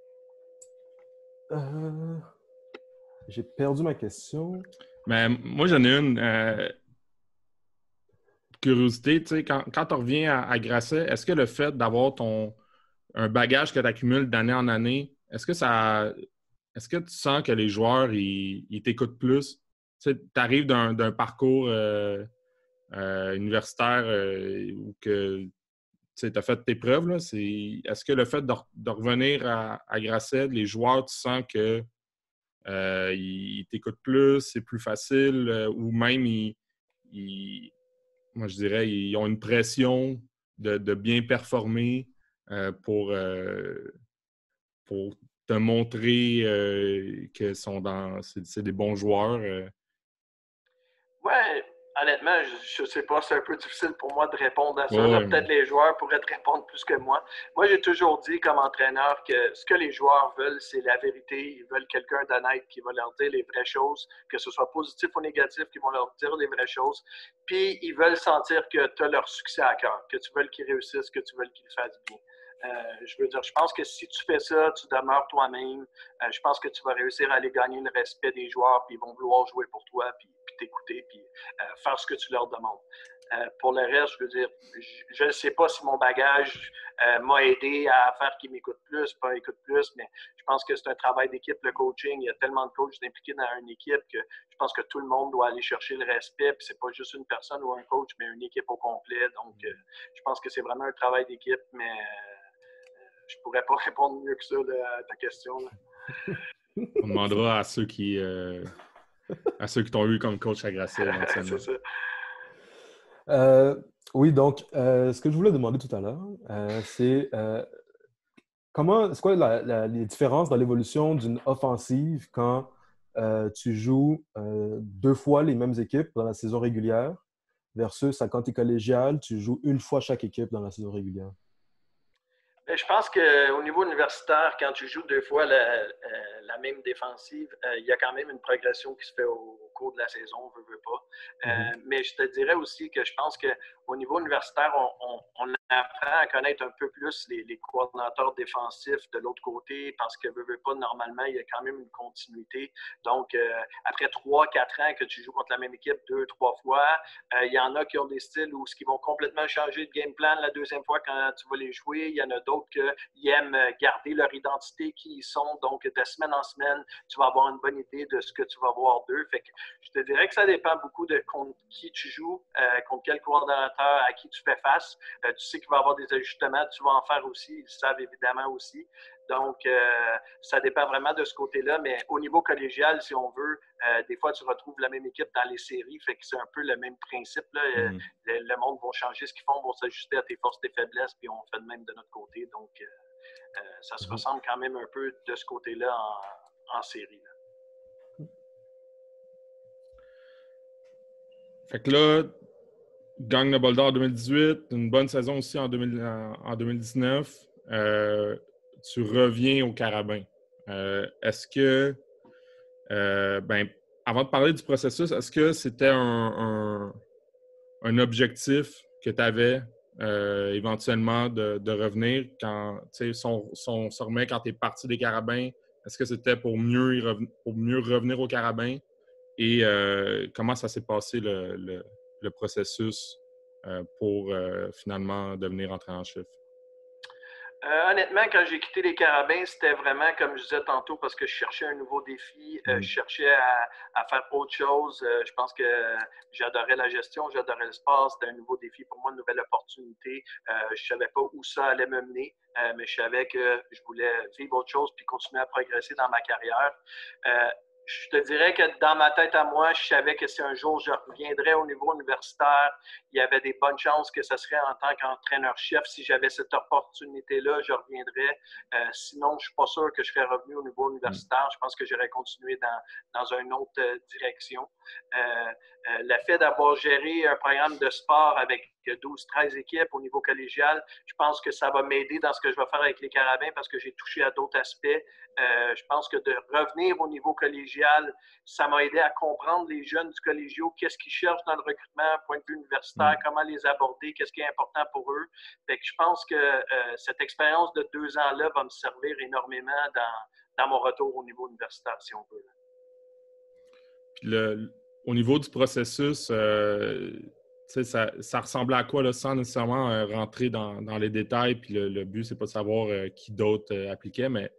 Euh... J'ai perdu ma question. Mais moi, j'en ai une euh, curiosité. Tu sais, quand, quand tu reviens à, à Grasset, est-ce que le fait d'avoir ton un bagage que tu accumules d'année en année, est-ce que ça est-ce que tu sens que les joueurs ils, ils t'écoutent plus? Tu sais, arrives d'un, d'un parcours euh, euh, universitaire euh, où que tu as fait tes preuves. Là, c'est, est-ce que le fait de, de revenir à, à Grasset, les joueurs, tu sens que Euh, ils, ils t'écoutent plus, c'est plus facile, euh, ou même, ils, ils, moi je dirais, ils ont une pression de, de bien performer euh, pour, euh, pour te montrer euh, que sont dans, c'est, c'est des bons joueurs? Euh... Ouais, honnêtement, je ne sais pas, c'est un peu difficile pour moi de répondre à ça. Ouais, Là, ouais, peut-être mais... les joueurs pourraient te répondre plus que moi. Moi, j'ai toujours dit comme entraîneur que ce que les joueurs veulent, c'est la vérité. Ils veulent quelqu'un d'honnête qui va leur dire les vraies choses, que ce soit positif ou négatif, qui vont leur dire les vraies choses. Puis, ils veulent sentir que tu as leur succès à cœur, que tu veux qu'ils réussissent, que tu veux qu'ils fassent bien. Euh, je veux dire, je pense que si tu fais ça, tu demeures toi-même. Euh, je pense que tu vas réussir à aller gagner le respect des joueurs, puis ils vont vouloir jouer pour toi, puis, puis t'écouter, puis euh, faire ce que tu leur demandes. Euh, pour le reste, je veux dire, je ne sais pas si mon bagage euh, m'a aidé à faire qu'ils m'écoutent plus, pas écoutent plus, mais je pense que c'est un travail d'équipe, le coaching. Il y a tellement de coachs impliqués dans une équipe que je pense que tout le monde doit aller chercher le respect, puis c'est pas juste une personne ou un coach, mais une équipe au complet. Donc, euh, je pense que c'est vraiment un travail d'équipe, mais euh, je pourrais pas répondre mieux que ça là, à ta question. Là. On demandera à ceux qui euh, à ceux qui t'ont eu comme coach à Grasset éventuellement. C'est ça. Euh, oui, donc, euh, ce que je voulais demander tout à l'heure, euh, c'est euh, comment, c'est quoi la, la, les différences dans l'évolution d'une offensive quand euh, tu joues euh, deux fois les mêmes équipes dans la saison régulière versus quand tu es collégial, tu joues une fois chaque équipe dans la saison régulière? Je pense qu'au niveau universitaire, quand tu joues deux fois la, la même défensive, il y a quand même une progression qui se fait au, au cours de la saison, on veut, veut pas. Mm-hmm. Euh, mais je te dirais aussi que je pense qu'au niveau universitaire, on, on, on apprend à connaître un peu plus les, les coordonnateurs défensifs de l'autre côté parce que veut, veut pas, normalement, il y a quand même une continuité. Donc, euh, après trois, quatre ans que tu joues contre la même équipe deux, trois fois, euh, il y en a qui ont des styles où qui vont complètement changer de game plan la deuxième fois quand tu vas les jouer. Il y en a d'autres qui aiment garder leur identité, qui ils sont. Donc, de semaine en semaine, tu vas avoir une bonne idée de ce que tu vas voir d'eux. Fait que je te dirais que ça dépend beaucoup de contre qui tu joues, euh, contre quel coordonnateur, à qui tu fais face. Euh, tu sais qu'il va y avoir des ajustements, tu vas en faire aussi. Ils le savent évidemment aussi. Donc, euh, ça dépend vraiment de ce côté-là. Mais au niveau collégial, si on veut, euh, des fois, tu retrouves la même équipe dans les séries. Fait que c'est un peu le même principe. Là. Mm. Le, le monde va changer ce qu'ils font, vont s'ajuster à tes forces, tes faiblesses, puis on fait de même de notre côté. Donc, euh, euh, ça se mm. ressemble quand même un peu de ce côté-là en, en série. Là. Fait que là, gagne le Bol d'Or en deux mille dix-huit, une bonne saison aussi en, deux mille, en, en deux mille dix-neuf. Euh, tu reviens au Carabin. Euh, est-ce que, euh, ben, avant de parler du processus, est-ce que c'était un, un, un objectif que tu avais euh, éventuellement de, de revenir quand, tu sais, son, son, se remet quand tu es parti des Carabins? Est-ce que c'était pour mieux, pour mieux revenir au Carabin? Et euh, comment ça s'est passé le, le, le processus euh, pour euh, finalement devenir entraîneur-chef? Euh, honnêtement, quand j'ai quitté les Carabins, c'était vraiment, comme je disais tantôt, parce que je cherchais un nouveau défi, euh, mm. je cherchais à, à faire autre chose. Euh, je pense que j'adorais la gestion, j'adorais le sport, c'était un nouveau défi pour moi, une nouvelle opportunité. Euh, je ne savais pas où ça allait me mener, euh, mais je savais que je voulais vivre autre chose puis continuer à progresser dans ma carrière. Euh, Je te dirais que dans ma tête à moi, je savais que si un jour je reviendrais au niveau universitaire, il y avait des bonnes chances que ce serait en tant qu'entraîneur-chef. Si j'avais cette opportunité-là, je reviendrais. Euh, sinon, je ne suis pas sûr que je serais revenu au niveau universitaire. Je pense que j'aurais continué dans, dans une autre euh, direction. Euh, euh, le fait d'avoir géré un programme de sport avec douze treize équipes au niveau collégial, je pense que ça va m'aider dans ce que je vais faire avec les Carabins parce que j'ai touché à d'autres aspects. Euh, je pense que de revenir au niveau collégial, ça m'a aidé à comprendre les jeunes du collégial, qu'est-ce qu'ils cherchent dans le recrutement, point de vue universitaire, mm. comment les aborder, qu'est-ce qui est important pour eux. Fait que je pense que euh, cette expérience de deux ans-là va me servir énormément dans, dans mon retour au niveau universitaire, si on veut. Puis le, au niveau du processus, euh, ça, ça ressemblait à quoi, là, sans nécessairement euh, rentrer dans, dans les détails, puis le, le but, c'est pas de savoir euh, qui d'autre euh, appliquait, mais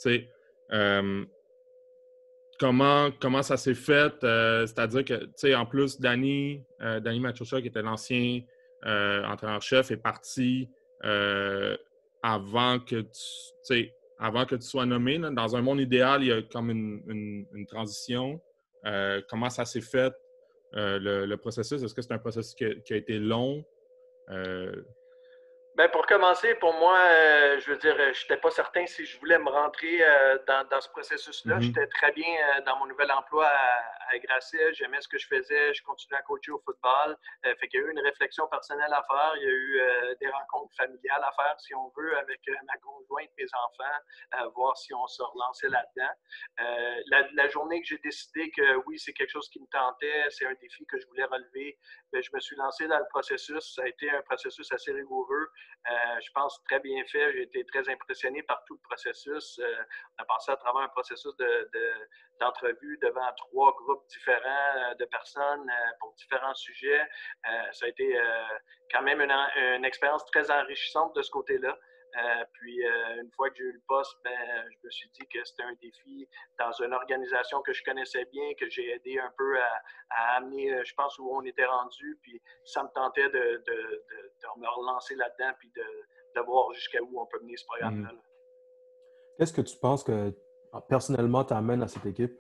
euh, comment, comment ça s'est fait? Euh, c'est-à-dire que, en plus, Danny, euh, Danny Machocha, qui était l'ancien euh, entraîneur-chef, est parti euh, avant que tu avant que tu sois nommé. Là. Dans un monde idéal, il y a comme une, une, une transition. Euh, comment ça s'est fait? Euh, le, le processus, est-ce que c'est un processus qui a, qui a été long? Euh... Ben pour commencer, pour moi, euh, je veux dire, je n'étais pas certain si je voulais me rentrer euh, dans, dans ce processus-là. Mm-hmm. J'étais très bien euh, dans mon nouvel emploi à, à Grasset. J'aimais ce que je faisais. Je continuais à coacher au football. Euh, fait qu'il y a eu une réflexion personnelle à faire. Il y a eu euh, des rencontres familiales à faire, si on veut, avec euh, ma conjointe, mes enfants, euh, voir si on se relançait là-dedans. Euh, la, la journée que j'ai décidé que oui, c'est quelque chose qui me tentait, c'est un défi que je voulais relever, ben, je me suis lancé dans le processus. Ça a été un processus assez rigoureux. Euh, je pense très bien fait. J'ai été très impressionné par tout le processus. Euh, on a passé à travers un processus de, de, d'entrevue devant trois groupes différents de personnes euh, pour différents sujets. Euh, ça a été euh, quand même une, une expérience très enrichissante de ce côté-là. Euh, puis, euh, une fois que j'ai eu le poste, ben, je me suis dit que c'était un défi dans une organisation que je connaissais bien, que j'ai aidé un peu à, à amener, je pense, où on était rendu. Puis, ça me tentait de, de, de, de me relancer là-dedans puis de, de voir jusqu'à où on peut mener ce programme-là. Mmh. Qu'est-ce que tu penses que personnellement t'amène à cette équipe?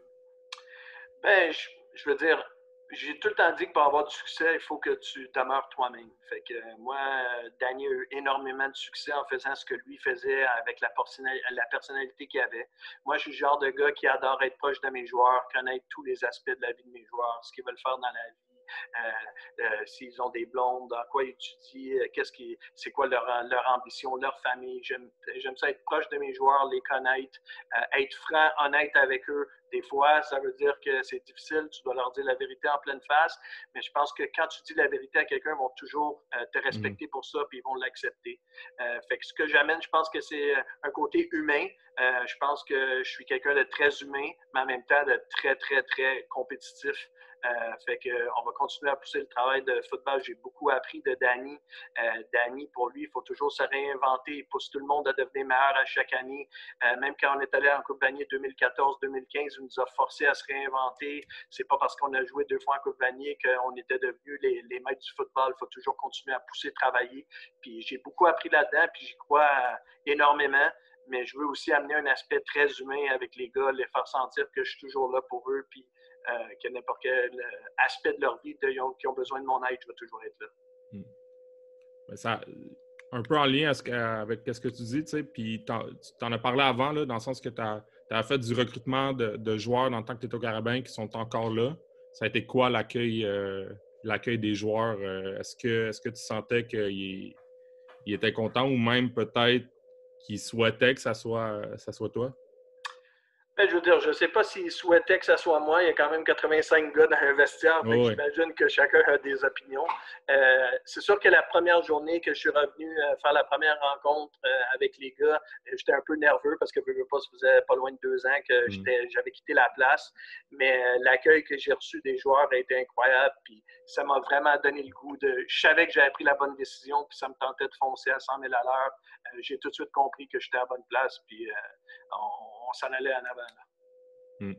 Ben, je, je veux dire, j'ai tout le temps dit que pour avoir du succès, il faut que tu demeures toi-même. Fait que euh, moi, Danny a eu énormément de succès en faisant ce que lui faisait avec la, la personnalité qu'il avait. Moi, je suis le genre de gars qui adore être proche de mes joueurs, connaître tous les aspects de la vie de mes joueurs, ce qu'ils veulent faire dans la vie. Euh, euh, s'ils ont des blondes, dans quoi ils étudient, euh, qu'est-ce qui, c'est quoi leur, leur ambition, leur famille. J'aime, j'aime ça être proche de mes joueurs, les connaître, euh, être franc, honnête avec eux. Des fois, ça veut dire que c'est difficile, tu dois leur dire la vérité en pleine face, mais je pense que quand tu dis la vérité à quelqu'un, ils vont toujours euh, te respecter pour ça, puis ils vont l'accepter. Euh, fait que ce que j'amène, je pense que c'est un côté humain. Euh, je pense que je suis quelqu'un de très humain, mais en même temps de très, très, très compétitif. Euh, fait que, euh, on va continuer à pousser le travail de football. J'ai beaucoup appris de Danny. Euh, Danny, pour lui, il faut toujours se réinventer. Il pousse tout le monde à devenir meilleur à chaque année. Euh, même quand on est allé en Coupe Vanier deux mille quatorze deux mille quinze, il nous a forcé à se réinventer. C'est pas parce qu'on a joué deux fois en Coupe Vanier qu'on était devenus les, les maîtres du football. Il faut toujours continuer à pousser, travailler. Puis j'ai beaucoup appris là-dedans, puis j'y crois euh, énormément. Mais je veux aussi amener un aspect très humain avec les gars, les faire sentir que je suis toujours là pour eux, puis Euh, que n'importe quel aspect de leur vie de, qui ont besoin de mon aide, je vais toujours être là. Hmm. Ça, un peu en lien à ce que, avec ce que tu dis, tu sais, puis tu en as parlé avant, là, dans le sens que tu as fait du recrutement de, de joueurs dans le temps que tu étais au Carabin qui sont encore là. Ça a été quoi l'accueil euh, l'accueil des joueurs? Euh, est-ce que, est-ce que tu sentais qu'ils ils étaient contents ou même peut-être qu'ils souhaitaient que ça soit, ça soit toi? Ben, je veux dire, je ne sais pas s'ils souhaitaient que ça soit moi. Il y a quand même quatre-vingt-cinq gars dans un vestiaire. Oh, j'imagine que chacun a des opinions. Euh, c'est sûr que la première journée que je suis revenu euh, faire la première rencontre euh, avec les gars, j'étais un peu nerveux parce que je ne veux pas, ça faisait pas loin de deux ans que mm. j'avais quitté la place. Mais euh, l'accueil que j'ai reçu des joueurs a été incroyable. Puis ça m'a vraiment donné le goût de. Je savais que j'avais pris la bonne décision, puis ça me tentait de foncer à cent mille à l'heure. Euh, j'ai tout de suite compris que j'étais à la bonne place, puis euh, on, on s'en allait en avant. Hmm.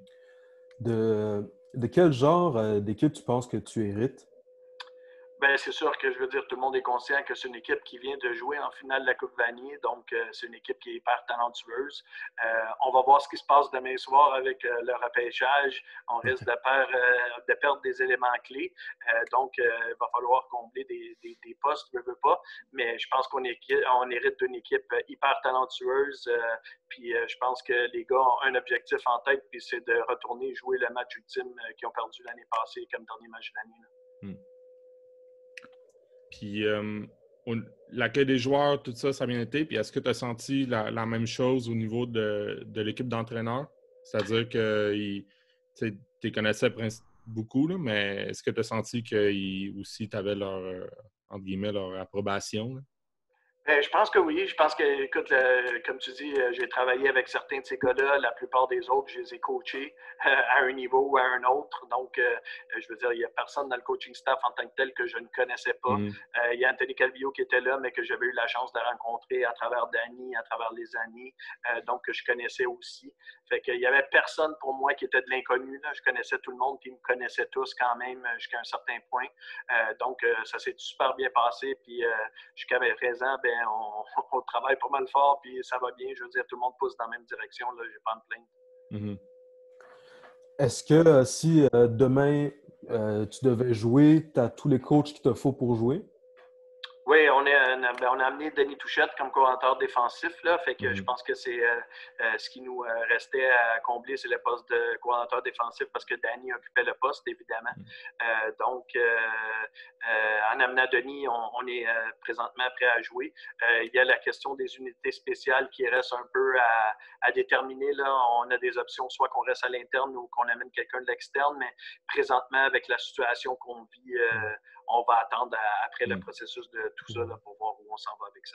De, de quel genre euh, d'équipe tu penses que tu hérites? Bien, c'est sûr que je veux dire, tout le monde est conscient que c'est une équipe qui vient de jouer en finale de la Coupe Vanier, donc euh, c'est une équipe qui est hyper talentueuse. Euh, on va voir ce qui se passe demain soir avec euh, le repêchage. On risque de, perdre, euh, de perdre des éléments clés, euh, donc euh, il va falloir combler des, des, des postes, je ne veux pas, mais je pense qu'on est, on hérite d'une équipe hyper talentueuse, euh, puis euh, je pense que les gars ont un objectif en tête, puis c'est de retourner jouer le match ultime euh, qu'ils ont perdu l'année passée comme dernier match de l'année. Hmm. Puis euh, l'accueil des joueurs, tout ça, ça a bien été. Puis est-ce que tu as senti la, la même chose au niveau de, de l'équipe d'entraîneurs? C'est-à-dire que tu les connaissais beaucoup, là, mais est-ce que tu as senti qu'ils aussi t'avaient leur, euh, entre guillemets, leur approbation? Là? Euh, je pense que oui. Je pense que, écoute, le, comme tu dis, euh, j'ai travaillé avec certains de ces gars-là. La plupart des autres, je les ai coachés euh, à un niveau ou à un autre. Donc, euh, je veux dire, il n'y a personne dans le coaching staff en tant que tel que je ne connaissais pas. Mm. Euh, il y a Anthony Calvillo qui était là, mais que j'avais eu la chance de rencontrer à travers Danny, à travers les années, euh, donc que je connaissais aussi. Fait qu'il n'y avait personne pour moi qui était de l'inconnu. Là. Je connaissais tout le monde, puis ils me connaissaient tous quand même jusqu'à un certain point. Euh, donc, euh, ça s'est super bien passé. Puis, euh, jusqu'à présent, ben, On, on travaille pas mal fort, puis ça va bien. Je veux dire, tout le monde pousse dans la même direction. Je n'ai pas à me plaindre. Mm-hmm. Est-ce que euh, si euh, demain, euh, tu devais jouer, tu as tous les coachs qu'il te faut pour jouer? Oui, on, est, on a amené Denis Touchette comme coordonnateur défensif. Là, fait que mm-hmm. je pense que c'est euh, euh, ce qui nous euh, restait à combler, c'est le poste de coordonnateur défensif parce que Danny occupait le poste, évidemment. Mm-hmm. Euh, donc, euh, euh, en amenant Denis, on, on est euh, présentement prêt à jouer. Euh, il y a la question des unités spéciales qui reste un peu à, à déterminer. Là. On a des options, soit qu'on reste à l'interne ou qu'on amène quelqu'un de l'externe, mais présentement, avec la situation qu'on vit, euh, on va attendre à, après le processus de tout ça là, pour voir où on s'en va avec ça.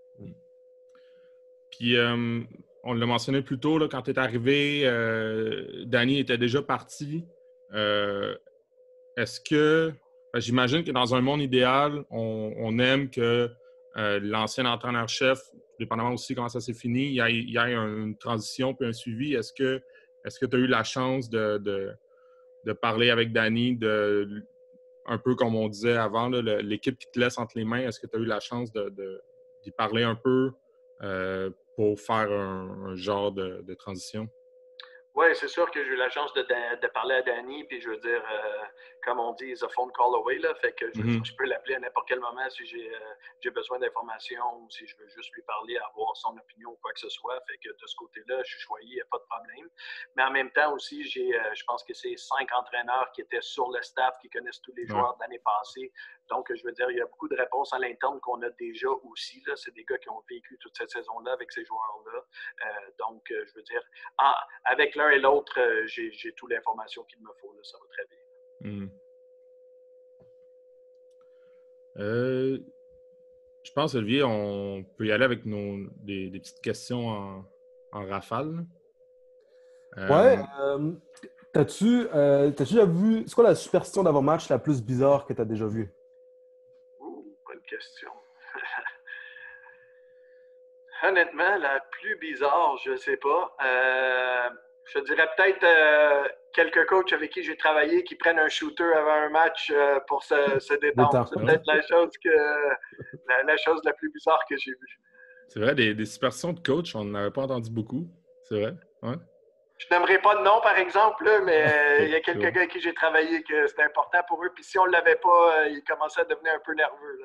Puis, euh, on l'a mentionné plus tôt, là, quand tu es arrivé, euh, Danny était déjà parti. Euh, est-ce que, ben, j'imagine que dans un monde idéal, on, on aime que euh, l'ancien entraîneur-chef, dépendamment aussi comment ça s'est fini, il y a, il y a une transition puis un suivi. Est-ce que est-ce que tu as eu la chance de, de, de parler avec Danny, de un peu comme on disait avant, là, le, l'équipe qui te laisse entre les mains, est-ce que tu as eu la chance de, de, d'y parler un peu euh, pour faire un, un genre de, de transition? Oui, c'est sûr que j'ai eu la chance de, de, de parler à Danny, puis je veux dire, euh, comme on dit, it's a phone call away, là, fait que je, veux mm-hmm. dire, je peux l'appeler à n'importe quel moment si j'ai, euh, j'ai besoin d'informations ou si je veux juste lui parler, avoir son opinion ou quoi que ce soit, fait que de ce côté-là, je suis choyé, il n'y a pas de problème. Mais en même temps aussi, j'ai, euh, je pense que c'est cinq entraîneurs qui étaient sur le staff, qui connaissent tous les joueurs ouais. de l'année passée, donc je veux dire, il y a beaucoup de réponses à l'interne qu'on a déjà aussi, là, c'est des gars qui ont vécu toute cette saison-là avec ces joueurs-là, euh, donc euh, je veux dire, en, avec l'un et l'autre, euh, j'ai, j'ai toute l'information qu'il me faut. Là, ça va très bien. Mmh. Euh, je pense, Olivier, on peut y aller avec nos, des, des petites questions en, en rafale. Euh, ouais. Euh, t'as-tu, euh, t'as-tu déjà vu... C'est quoi la superstition d'avant-match la plus bizarre que tu as déjà vue? Ouh, bonne question. Honnêtement, la plus bizarre, je ne sais pas. Euh... Je dirais peut-être euh, quelques coachs avec qui j'ai travaillé qui prennent un shooter avant un match euh, pour se, se détendre. C'est peut-être la chose, que, la, la chose la plus bizarre que j'ai vue. C'est vrai, des, des superstitions de coach, on n'en avait pas entendu beaucoup. C'est vrai, ouais. Je n'aimerais pas de nom, par exemple, là, mais il y a quelques gars avec qui j'ai travaillé que c'était important pour eux. Puis si on ne l'avait pas, euh, ils commençaient à devenir un peu nerveux.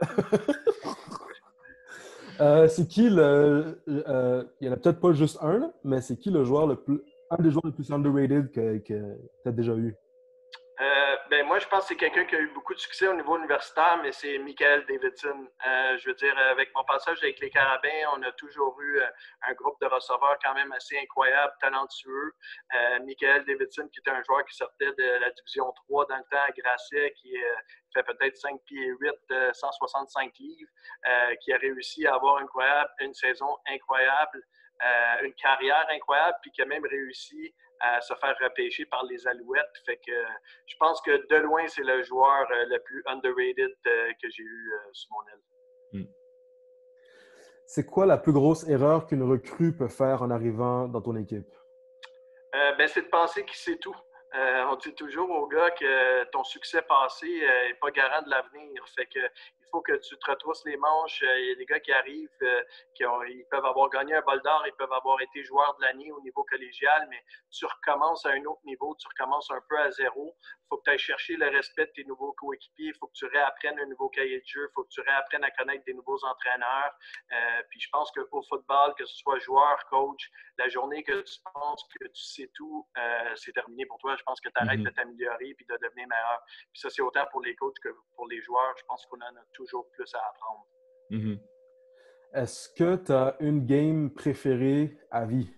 euh, c'est qui le... Euh, il n'y en a peut-être pas juste un, là, mais c'est qui le joueur le plus... un des joueurs les plus underrated que, que tu as déjà eu? Euh, ben moi, je pense que c'est quelqu'un qui a eu beaucoup de succès au niveau universitaire, mais c'est Michael Davidson. Euh, je veux dire, avec mon passage avec les Carabins, on a toujours eu un groupe de receveurs quand même assez incroyable, talentueux. Euh, Michael Davidson, qui était un joueur qui sortait de la division trois dans le temps à Grasset, qui euh, fait peut-être cinq pieds huit, euh, cent soixante-cinq livres, euh, qui a réussi à avoir incroyable, une saison incroyable, euh, une carrière incroyable, puis qui a même réussi à se faire repêcher par les Alouettes. Fait que je pense que de loin, c'est le joueur euh, le plus underrated euh, que j'ai eu euh, sur mon aile. Mm. C'est quoi la plus grosse erreur qu'une recrue peut faire en arrivant dans ton équipe? Euh, ben, c'est de penser qu'il sait tout. Euh, on dit toujours aux gars que ton succès passé n'est pas garant de l'avenir. Fait que il faut que tu te retrousses les manches. Il y a des gars qui arrivent, euh, qui ont, ils peuvent avoir gagné un bol d'or, ils peuvent avoir été joueurs de l'année au niveau collégial, mais tu recommences à un autre niveau, tu recommences un peu à zéro. Il faut que tu ailles chercher le respect de tes nouveaux coéquipiers, il faut que tu réapprennes un nouveau cahier de jeu, il faut que tu réapprennes à connaître des nouveaux entraîneurs. Euh, puis je pense qu'au football, que ce soit joueur, coach, la journée que tu penses que tu sais tout, euh, c'est terminé pour toi. Je pense que tu arrêtes mm-hmm. de t'améliorer et de devenir meilleur. Puis ça, c'est autant pour les coachs que pour les joueurs. Je pense qu'on en a toujours plus à apprendre. Mm-hmm. Est-ce que tu as une game préférée à vie?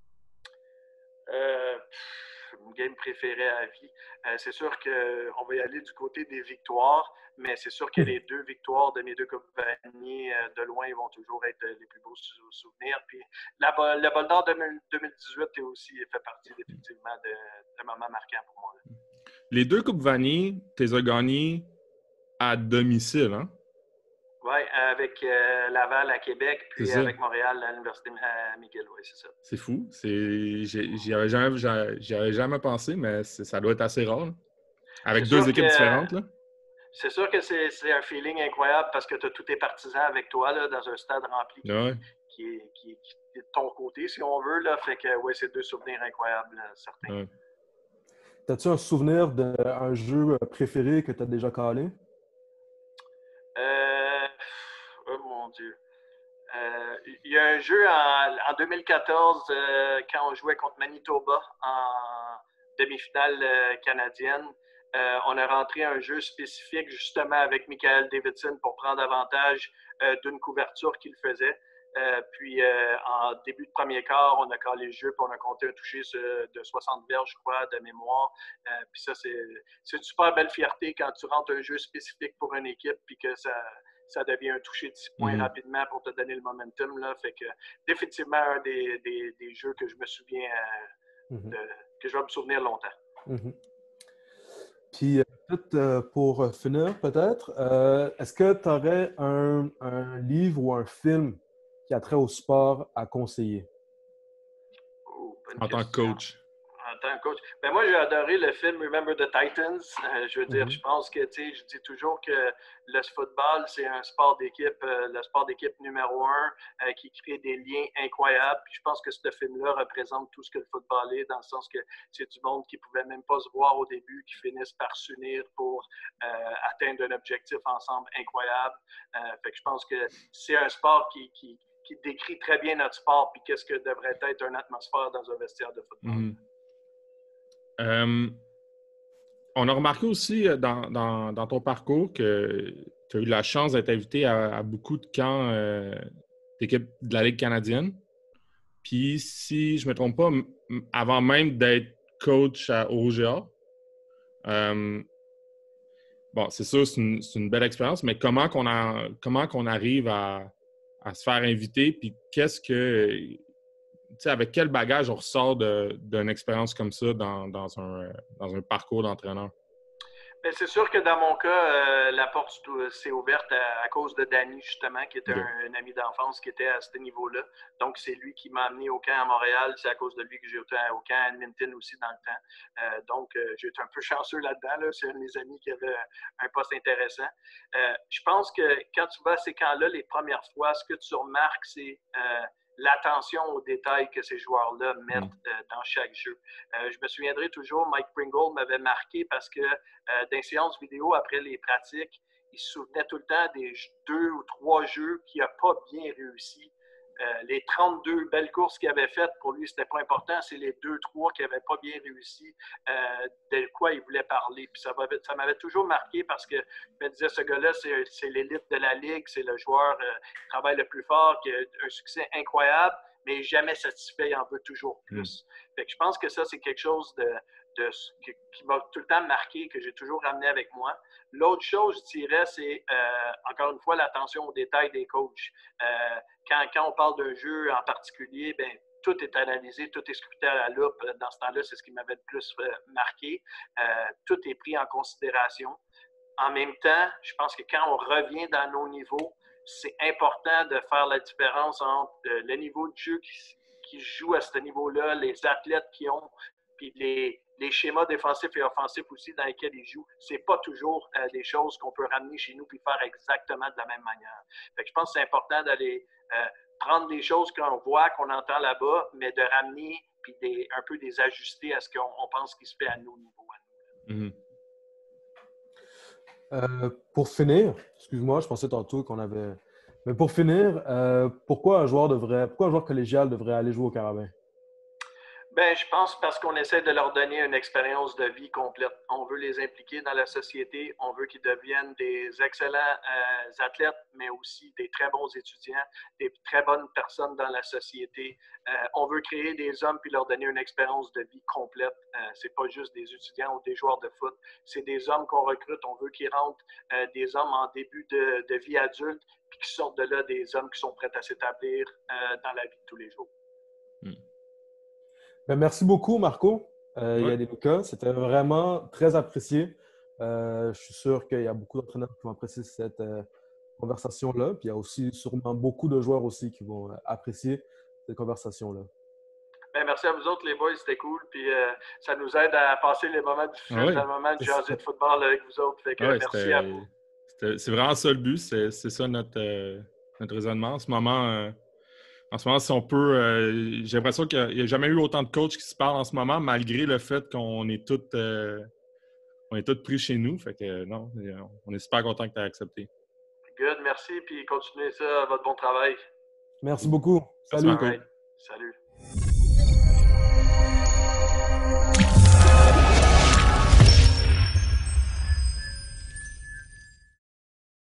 Euh, une game préférée à vie. Euh, c'est sûr qu'on va y aller du côté des victoires, mais c'est sûr que les deux victoires de mes deux compagnies, euh, de loin, vont toujours être les plus beaux souvenirs. Puis la, le Bol d'Or deux mille dix-huit est aussi fait partie effectivement de, de moments marquants pour moi. Là. Les deux Coupes Vanier, tu les as gagnées à domicile, hein? Oui, avec euh, Laval à Québec, puis avec Montréal à l'Université à McGill, oui, c'est ça. C'est fou. C'est... J'y avais jamais, j'y avais jamais pensé, mais ça doit être assez rare. Là. Avec deux équipes que, différentes, là. C'est sûr que c'est, c'est un feeling incroyable parce que tu as tous tes partisans avec toi là, dans un stade rempli qui, ouais. qui, est, qui, qui est de ton côté, si on veut. Là. Fait que, oui, c'est deux souvenirs incroyables, là, certains. Ouais. T'as-tu un souvenir d'un jeu préféré que tu as déjà calé? Euh, mon Dieu. Euh, il y a un jeu en, en deux mille quatorze, euh, quand on jouait contre Manitoba en demi-finale euh, canadienne. Euh, on a rentré un jeu spécifique justement avec Michael Davidson pour prendre avantage euh, d'une couverture qu'il faisait. Euh, puis euh, en début de premier quart, on a calé le jeu puis on a compté un toucher de soixante verges, je crois, de mémoire. Euh, puis ça, c'est, c'est une super belle fierté quand tu rentres un jeu spécifique pour une équipe puis que ça, ça devient un toucher de six points mmh. rapidement pour te donner le momentum. Là. Fait que définitivement un des, des, des jeux que je me souviens, euh, mmh. de, que je vais me souvenir longtemps. Mmh. Puis, peut-être euh, pour finir, peut-être, euh, est-ce que tu aurais un, un livre ou un film qui a trait au sport à conseiller? Oh, en tant que coach. En tant que coach. Ben moi, j'ai adoré le film Remember the Titans. Euh, je veux dire, mm-hmm. je pense que, tu sais, je dis toujours que le football, c'est un sport d'équipe, euh, le sport d'équipe numéro un euh, qui crée des liens incroyables. Puis je pense que ce film-là représente tout ce que le football est, dans le sens que c'est du monde qui ne pouvait même pas se voir au début, qui finissent par s'unir pour euh, atteindre un objectif ensemble incroyable. Euh, fait que je pense que c'est un sport qui, qui, qui décrit très bien notre sport puis qu'est-ce que devrait être une atmosphère dans un vestiaire de football. Mm-hmm. Euh, on a remarqué aussi dans, dans, dans ton parcours que tu as eu la chance d'être invité à, à beaucoup de camps euh, d'équipes de la Ligue canadienne. Puis, si je ne me trompe pas, m- avant même d'être coach à, au Rouge et Or, euh, bon, c'est sûr, c'est une, c'est une belle expérience, mais comment qu'on, a, comment qu'on arrive à, à se faire inviter? Puis, qu'est-ce que. Tu sais, avec quel bagage on ressort de, d'une expérience comme ça dans, dans, un, dans un parcours d'entraîneur? Bien, c'est sûr que dans mon cas, euh, la porte s'est ouverte à, à cause de Danny, justement, qui était okay. un, un ami d'enfance qui était à ce niveau-là. Donc, c'est lui qui m'a amené au camp à Montréal. C'est à cause de lui que j'ai été au camp à Edmonton aussi dans le temps. Euh, donc, euh, j'ai été un peu chanceux là-dedans. Là. C'est un de mes amis qui avait un poste intéressant. Euh, je pense que quand tu vas à ces camps-là, les premières fois, ce que tu remarques, c'est euh, l'attention aux détails que ces joueurs-là mettent euh, dans chaque jeu. Euh, je me souviendrai toujours, Mike Pringle m'avait marqué parce que euh, dans les séances vidéo, après les pratiques, il se souvenait tout le temps des deux ou trois jeux qu'il n'a pas bien réussi. Euh, les trente-deux belles courses qu'il avait faites, pour lui, c'était pas important. C'est les deux trois qui n'avaient pas bien réussi, euh, de quoi il voulait parler. Puis ça m'avait, ça m'avait toujours marqué parce que je me disais, ce gars-là, c'est, c'est l'élite de la Ligue, c'est le joueur euh, qui travaille le plus fort, qui a un succès incroyable, mais jamais satisfait, il en veut toujours plus. Mm. Fait que je pense que ça, c'est quelque chose de, de, qui, qui m'a tout le temps marqué, que j'ai toujours ramené avec moi. L'autre chose, je dirais, c'est euh, encore une fois l'attention aux détails des coachs. Euh, quand, quand on parle d'un jeu en particulier, bien, tout est analysé, tout est scruté à la loupe. Dans ce temps-là, c'est ce qui m'avait le plus euh, marqué. Euh, tout est pris en considération. En même temps, je pense que quand on revient dans nos niveaux, c'est important de faire la différence entre euh, le niveau de jeu qui, qui joue à ce niveau-là, les athlètes qui ont, puis les, les schémas défensifs et offensifs aussi dans lesquels ils jouent. C'est pas toujours euh, des choses qu'on peut ramener chez nous puis faire exactement de la même manière. Fait que je pense que c'est important d'aller euh, prendre des choses qu'on voit, qu'on entend là-bas, mais de ramener puis des, un peu des ajuster à ce qu'on on pense qui se fait à nos niveaux. À nous. Mm-hmm. Euh, pour finir, excuse-moi, je pensais tantôt qu'on avait... Mais pour finir, euh, pourquoi un joueur devrait, pourquoi un joueur collégial devrait aller jouer au Carabin? Bien, je pense parce qu'on essaie de leur donner une expérience de vie complète. On veut les impliquer dans la société, on veut qu'ils deviennent des excellents euh, athlètes, mais aussi des très bons étudiants, des très bonnes personnes dans la société. Euh, on veut créer des hommes puis leur donner une expérience de vie complète. Euh, c'est pas juste des étudiants ou des joueurs de foot, c'est des hommes qu'on recrute. On veut qu'ils rentrent euh, des hommes en début de, de vie adulte puis qu'ils sortent de là des hommes qui sont prêts à s'établir euh, dans la vie de tous les jours. Hmm. Ben, merci beaucoup, Marco. Euh, oui. Yannicka, c'était vraiment très apprécié. Euh, je suis sûr qu'il y a beaucoup d'entraîneurs qui vont apprécier cette euh, conversation-là. Puis il y a aussi sûrement beaucoup de joueurs aussi qui vont euh, apprécier cette conversation-là. Ben, merci à vous autres, les boys. C'était cool. Puis euh, ça nous aide à passer les moments difficiles ah oui. dans le moment de jaser de football avec vous autres. Fait que, ah oui, merci à vous. C'est vraiment ça le but. C'est, c'est ça notre, euh, notre raisonnement. En ce moment... Euh... En ce moment, si on peut, euh, j'ai l'impression qu'il n'y a jamais eu autant de coachs qui se parlent en ce moment, malgré le fait qu'on est tous euh, on est tous pris chez nous. Fait que non, on est super content que tu aies accepté. Good, merci, puis continuez ça, votre bon travail. Merci beaucoup. Merci, Salut. Marco. Salut.